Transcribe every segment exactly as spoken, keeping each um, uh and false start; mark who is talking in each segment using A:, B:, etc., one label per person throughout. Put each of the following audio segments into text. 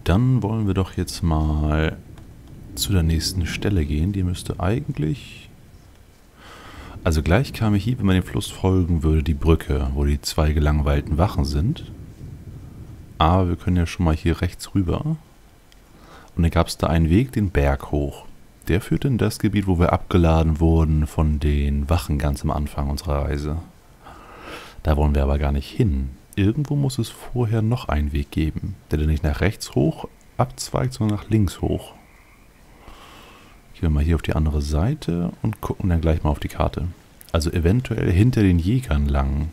A: dann wollen wir doch jetzt mal zu der nächsten Stelle gehen. Die müsste eigentlich... Also gleich kam hier, wenn man dem Fluss folgen würde, die Brücke, wo die zwei gelangweilten Wachen sind. Aber wir können ja schon mal hier rechts rüber. Und dann gab es da einen Weg den Berg hoch. Der führt in das Gebiet, wo wir abgeladen wurden von den Wachen ganz am Anfang unserer Reise. Da wollen wir aber gar nicht hin. Irgendwo muss es vorher noch einen Weg geben, der dann nicht nach rechts hoch abzweigt, sondern nach links hoch. Gehen wir mal hier auf die andere Seite und gucken dann gleich mal auf die Karte. Also eventuell hinter den Jägern lang.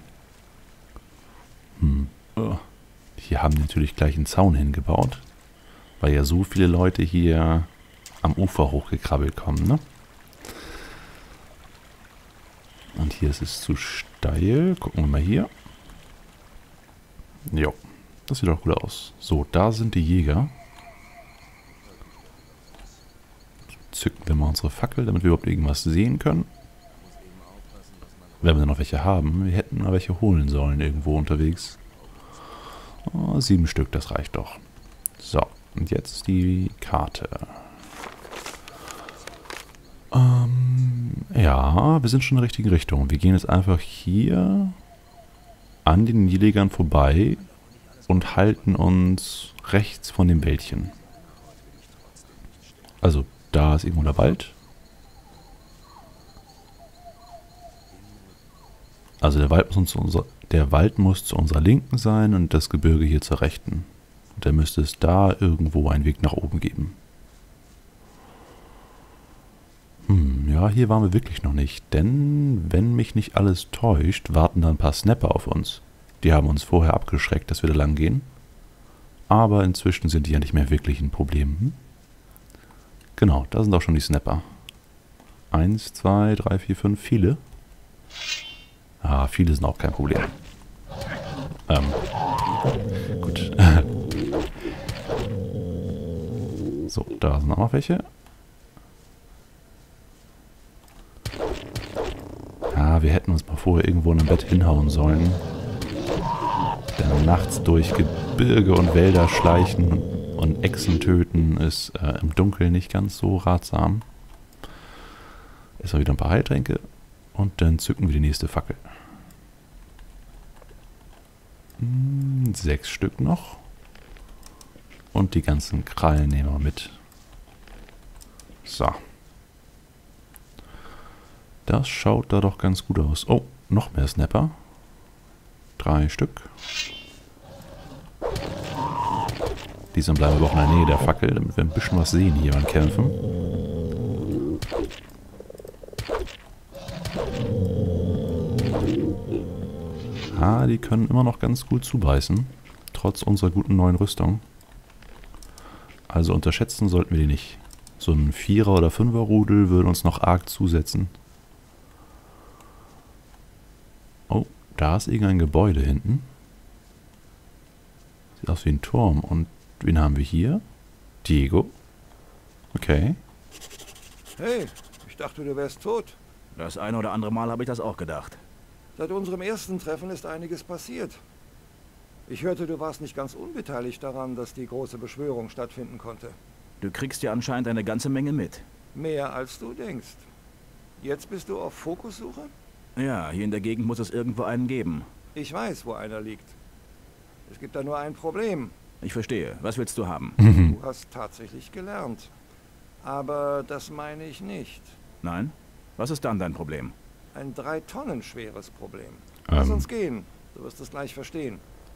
A: Hm. Oh. Hier haben die natürlich gleich einen Zaun hingebaut, weil ja so viele Leute hier am Ufer hochgekrabbelt kommen, ne? Und hier ist es zu steil. Gucken wir mal hier. Jo, das sieht doch gut aus. So, da sind die Jäger. Zücken wir mal unsere Fackel, damit wir überhaupt irgendwas sehen können. Wenn wir noch welche haben. Wir hätten mal welche holen sollen irgendwo unterwegs. Oh, sieben Stück, das reicht doch. So, und jetzt die Karte. Ähm, ja, wir sind schon in der richtigen Richtung. Wir gehen jetzt einfach hier an den Jägern vorbei und halten uns rechts von dem Wäldchen. Also, da ist irgendwo der Wald. Also der Wald muss zu unserer, der Wald muss zu unserer Linken sein und das Gebirge hier zur Rechten. Und dann müsste es da irgendwo einen Weg nach oben geben. Hm, ja, hier waren wir wirklich noch nicht. Denn, wenn mich nicht alles täuscht, warten da ein paar Snapper auf uns. Die haben uns vorher abgeschreckt, dass wir da lang gehen. Aber inzwischen sind die ja nicht mehr wirklich ein Problem. Hm? Genau, da sind auch schon die Snapper. Eins, zwei, drei, vier, fünf, viele. Ah, viele sind auch kein Problem. Ähm, gut. So, da sind auch noch welche. Ah, wir hätten uns mal vorher irgendwo in einem Bett hinhauen sollen. Denn nachts durch Gebirge und Wälder schleichen und Echsen töten ist äh, im Dunkeln nicht ganz so ratsam. Erstmal wieder ein paar Heiltränke und dann zücken wir die nächste Fackel. Hm, sechs Stück noch. Und die ganzen Krallen nehmen wir mit. So. Das schaut da doch ganz gut aus. Oh, noch mehr Snapper. Drei Stück. Diese bleiben aber auch in der Nähe der Fackel, damit wir ein bisschen was sehen hier beim Kämpfen. Ah, die können immer noch ganz gut zubeißen. Trotz unserer guten neuen Rüstung. Also unterschätzen sollten wir die nicht. So ein Vierer- oder Fünfer-Rudel würde uns noch arg zusetzen. Oh, da ist irgendein Gebäude hinten. Sieht aus wie ein Turm. Und wen haben wir hier? Diego. Okay.
B: Hey, ich dachte, du wärst tot.
C: Das ein oder andere Mal habe ich das auch gedacht.
B: Seit unserem ersten Treffen ist einiges passiert. Ich hörte, du warst nicht ganz unbeteiligt daran, dass die große Beschwörung stattfinden konnte.
C: Du kriegst ja anscheinend eine ganze Menge mit.
B: Mehr als du denkst. Jetzt bist du auf Fokussuche?
C: Ja, hier in der Gegend muss es irgendwo einen geben.
B: Ich weiß, wo einer liegt. Es gibt da nur ein Problem.
C: Ich verstehe. Was willst du haben?
B: Du hast tatsächlich gelernt. Aber das meine ich nicht.
C: Nein? Was ist dann dein Problem?
B: Ein drei Tonnen schweres Problem. Lass
A: Ähm.
B: uns gehen. Du wirst es gleich verstehen.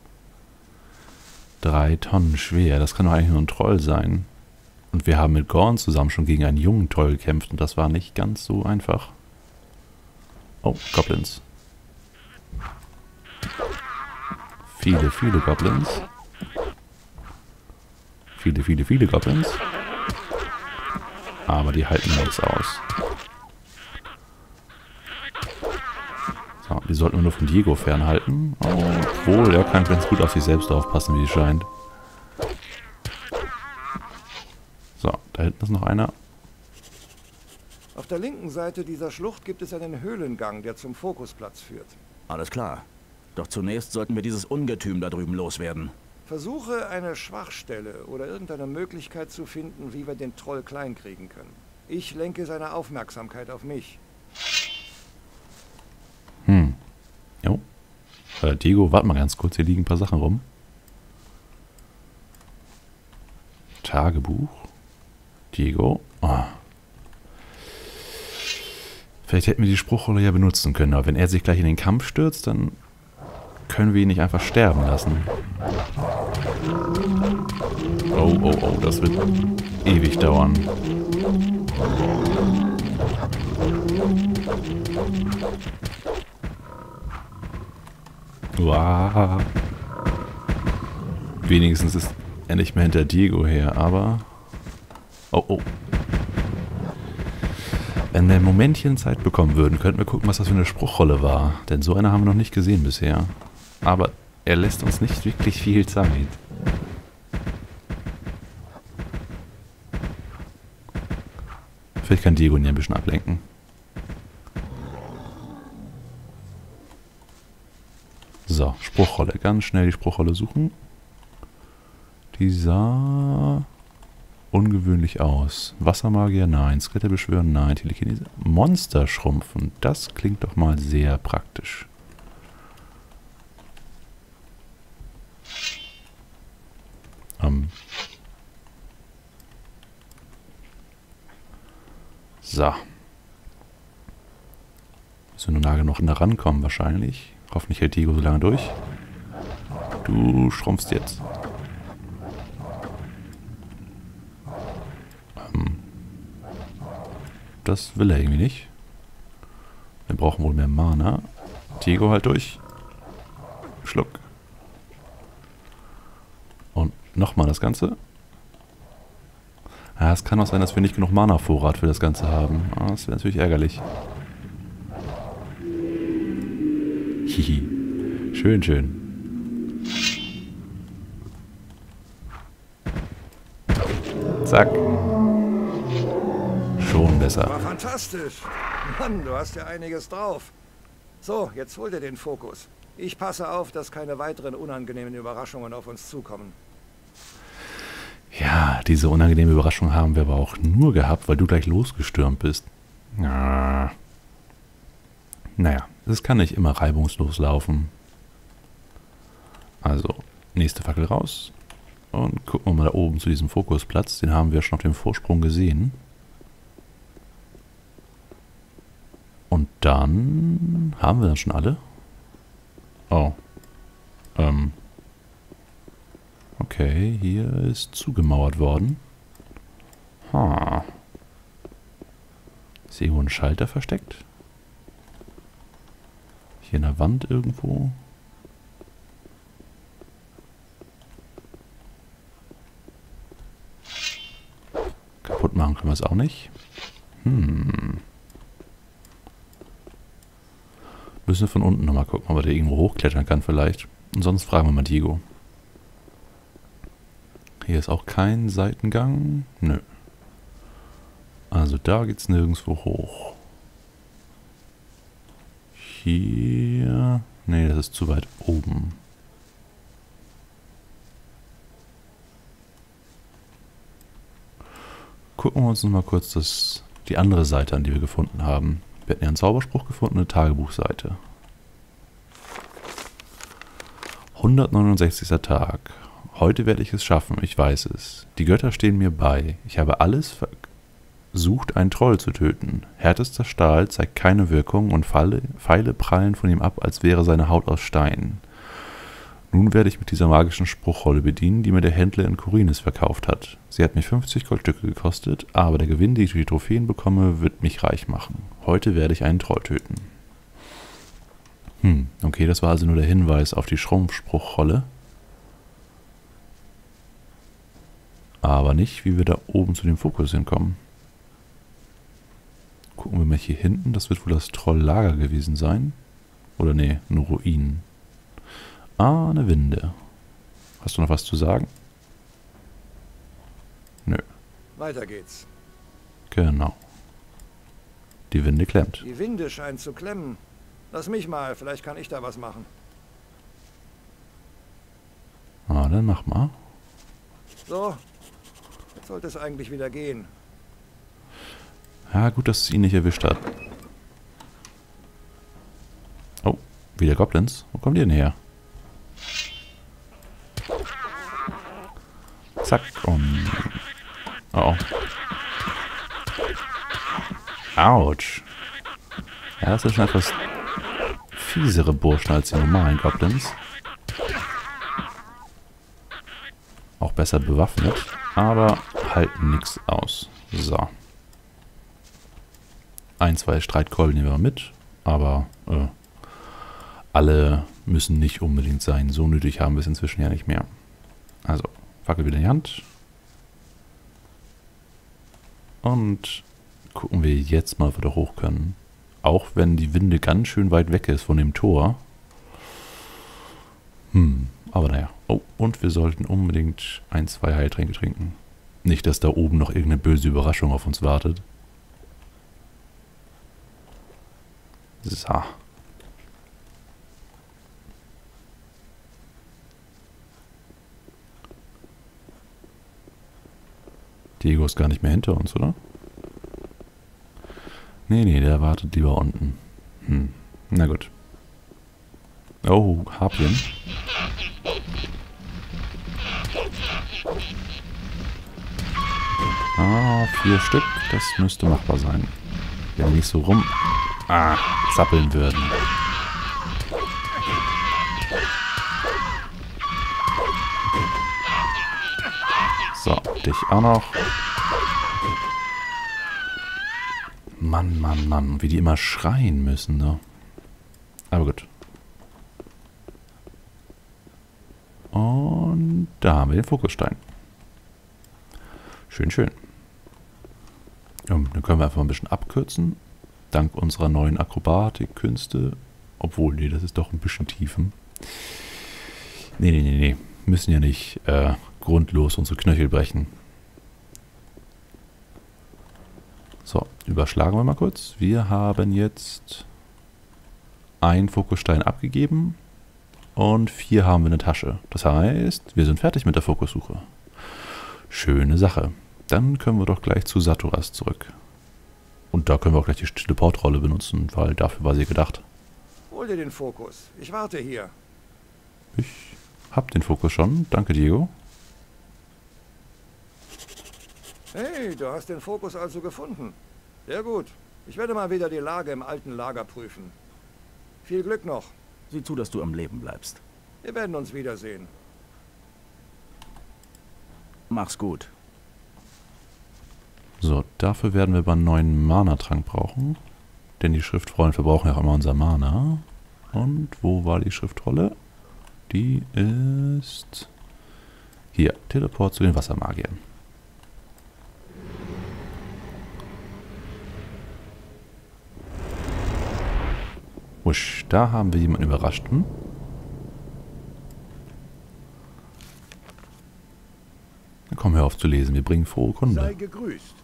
A: Drei Tonnen schwer. Das kann doch eigentlich nur ein Troll sein. Und wir haben mit Gorn zusammen schon gegen einen jungen Troll gekämpft. Und das war nicht ganz so einfach. Oh, Goblins. Viele, viele Goblins. Viele, viele, viele Goblins. Aber die halten nichts aus. So, die sollten wir nur von Diego fernhalten. Obwohl, er kann ganz gut auf sich selbst aufpassen, wie es scheint. So, da hinten ist noch einer.
B: Auf der linken Seite dieser Schlucht gibt es einen Höhlengang, der zum Fokusplatz führt.
C: Alles klar. Doch zunächst sollten wir dieses Ungetüm da drüben loswerden.
B: Versuche eine Schwachstelle oder irgendeine Möglichkeit zu finden, wie wir den Troll kleinkriegen können. Ich lenke seine Aufmerksamkeit auf mich.
A: Hm. Jo. Äh, Diego, warte mal ganz kurz, hier liegen ein paar Sachen rum. Tagebuch. Diego. Oh. Vielleicht hätten wir die Spruchrolle ja benutzen können, aber wenn er sich gleich in den Kampf stürzt, dann können wir ihn nicht einfach sterben lassen. Oh, oh, oh, das wird ewig dauern. Wow. Wenigstens ist er nicht mehr hinter Diego her, aber... Oh, oh. Wenn wir ein Momentchen Zeit bekommen würden, könnten wir gucken, was das für eine Spruchrolle war. Denn so eine haben wir noch nicht gesehen bisher. Aber er lässt uns nicht wirklich viel Zeit. Vielleicht kann Diego ihn ja ein bisschen ablenken. So, Spruchrolle. Ganz schnell die Spruchrolle suchen. Die sah ungewöhnlich aus. Wassermagier, nein. Skelette beschwören, nein. Telekinese. Monster schrumpfen. Das klingt doch mal sehr praktisch. Ähm. So. Müssen wir nur nah genug nah rankommen wahrscheinlich. Hoffentlich hält Diego so lange durch. Du schrumpfst jetzt. Ähm. Das will er irgendwie nicht. Wir brauchen wohl mehr Mana. Diego halt durch. Schluck. Und nochmal das Ganze. Ja, es kann auch sein, dass wir nicht genug Mana-Vorrat für das Ganze haben. Ah, das wäre natürlich ärgerlich. Hihi. Schön, schön. Zack. Schon besser.
B: War fantastisch. Mann, du hast ja einiges drauf. So, jetzt hol dir den Fokus. Ich passe auf, dass keine weiteren unangenehmen Überraschungen auf uns zukommen.
A: Ja, diese unangenehme Überraschung haben wir aber auch nur gehabt, weil du gleich losgestürmt bist. Ah. Naja, es kann nicht immer reibungslos laufen. Also, nächste Fackel raus. Und gucken wir mal da oben zu diesem Fokusplatz. Den haben wir schon auf dem Vorsprung gesehen. Und dann haben wir dann schon alle. Oh. Ähm. Okay, hier ist zugemauert worden. Ha. Ist irgendwo ein Schalter versteckt? Hier in der Wand irgendwo? Kaputt machen können wir es auch nicht. Hm. Müssen wir von unten nochmal gucken, ob er da irgendwo hochklettern kann vielleicht. Und sonst fragen wir mal Diego. Hier ist auch kein Seitengang. Nö. Also da geht's nirgendwo hoch. Hier... Nee, das ist zu weit oben. Gucken wir uns noch mal kurz das, die andere Seite an, die wir gefunden haben. Wir hatten ja einen Zauberspruch gefunden, eine Tagebuchseite. hundertneunundsechzigster Tag. Heute werde ich es schaffen, ich weiß es. Die Götter stehen mir bei. Ich habe alles versucht, einen Troll zu töten. Härtester Stahl zeigt keine Wirkung und Pfeile, Pfeile prallen von ihm ab, als wäre seine Haut aus Stein. Nun werde ich mit dieser magischen Spruchrolle bedienen, die mir der Händler in Khorinis verkauft hat. Sie hat mich fünfzig Goldstücke gekostet, aber der Gewinn, den ich durch die Trophäen bekomme, wird mich reich machen. Heute werde ich einen Troll töten. Hm, okay, das war also nur der Hinweis auf die Schrumpfspruchrolle. Aber nicht, wie wir da oben zu dem Fokus hinkommen. Gucken wir mal hier hinten, das wird wohl das Trolllager gewesen sein. Oder nee, nur Ruinen. Ah, eine Winde. Hast du noch was zu sagen? Nö.
B: Weiter geht's.
A: Genau. Die Winde klemmt.
B: Die Winde scheint zu klemmen. Lass mich mal, vielleicht kann ich da was machen.
A: Ah, dann mach mal.
B: So, jetzt sollte es eigentlich wieder gehen.
A: Ja, gut, dass es ihn nicht erwischt hat. Oh, wieder Goblins. Wo kommt ihr denn her? Zack und... Oh. Autsch. Ja, das ist schon etwas fiesere Burschen als die normalen Goblins. Auch besser bewaffnet, aber halten nichts aus. So. Ein, zwei Streitkolben nehmen wir mit, aber äh, alle müssen nicht unbedingt sein. So nötig haben wir es inzwischen ja nicht mehr. Also, Fackel wieder in die Hand. Und gucken wir jetzt mal, ob wir da hoch können. Auch wenn die Winde ganz schön weit weg ist von dem Tor. Hm, aber naja. Oh, und wir sollten unbedingt ein, zwei Heiltränke trinken. Nicht, dass da oben noch irgendeine böse Überraschung auf uns wartet. So. Diego ist gar nicht mehr hinter uns, oder? Nee, nee, der wartet lieber unten. Hm, na gut. Oh, Harpien. Ah, vier Stück. Das müsste machbar sein. Wenn wir nicht so rum... Ah, zappeln würden. So, dich auch noch. Mann, Mann, Mann. Wie die immer schreien müssen, ne? Aber gut. Und da haben wir den Fokusstein. Schön, schön. Um, dann können wir einfach ein bisschen abkürzen. Dank unserer neuen Akrobatikkünste. Obwohl, nee, das ist doch ein bisschen tiefen. Nee, nee, nee, nee. Müssen ja nicht äh, grundlos unsere Knöchel brechen. So, überschlagen wir mal kurz. Wir haben jetzt einen Fokusstein abgegeben und vier haben wir in der Tasche. Das heißt, wir sind fertig mit der Fokussuche. Schöne Sache. Dann können wir doch gleich zu Saturas zurück. Und da können wir auch gleich die Teleportrolle benutzen, weil dafür war sie gedacht.
B: Hol dir den Fokus. Ich warte hier.
A: Ich hab den Fokus schon. Danke, Diego.
B: Hey, du hast den Fokus also gefunden. Sehr gut. Ich werde mal wieder die Lage im alten Lager prüfen. Viel Glück noch.
C: Sieh zu, dass du am Leben bleibst.
B: Wir werden uns wiedersehen.
C: Mach's gut.
A: So, dafür werden wir aber einen neuen Mana-Trank brauchen. Denn die Schriftrollen verbrauchen ja auch immer unser Mana. Und wo war die Schriftrolle? Die ist... Hier, Teleport zu den Wassermagiern. Wusch, da haben wir jemanden Überraschten. Dann komm, hör auf zu lesen, wir bringen frohe Kunde.
D: Sei gegrüßt.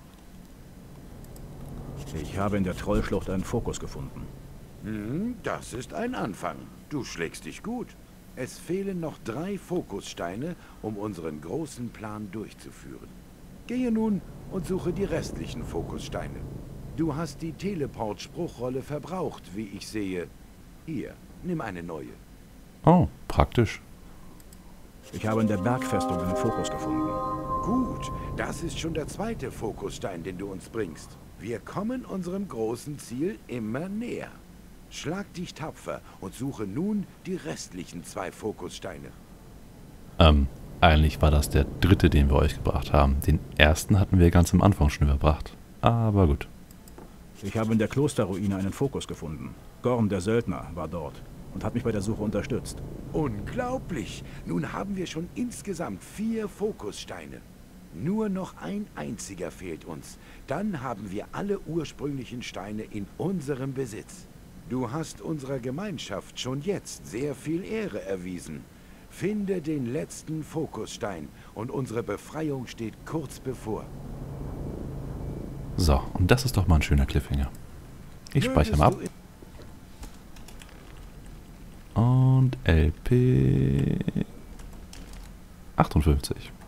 C: Ich habe in der Trollschlucht einen Fokus gefunden.
D: Hm, das ist ein Anfang. Du schlägst dich gut. Es fehlen noch drei Fokussteine, um unseren großen Plan durchzuführen. Gehe nun und suche die restlichen Fokussteine. Du hast die Teleport-Spruchrolle verbraucht, wie ich sehe. Hier, nimm eine neue.
A: Oh, praktisch.
C: Ich habe in der Bergfestung einen Fokus gefunden.
D: Gut, das ist schon der zweite Fokusstein, den du uns bringst. Wir kommen unserem großen Ziel immer näher. Schlag dich tapfer und suche nun die restlichen zwei Fokussteine.
A: Ähm, eigentlich war das der dritte, den wir euch gebracht haben. Den ersten hatten wir ganz am Anfang schon überbracht. Aber gut.
C: Ich habe in der Klosterruine einen Fokus gefunden. Gorm, der Söldner, war dort und hat mich bei der Suche unterstützt.
D: Unglaublich! Nun haben wir schon insgesamt vier Fokussteine. Nur noch ein einziger fehlt uns. Dann haben wir alle ursprünglichen Steine in unserem Besitz. Du hast unserer Gemeinschaft schon jetzt sehr viel Ehre erwiesen. Finde den letzten Fokusstein und unsere Befreiung steht kurz bevor.
A: So, und das ist doch mal ein schöner Cliffhanger. Ich speichere mal ab. Und L P. achtundfünfzig.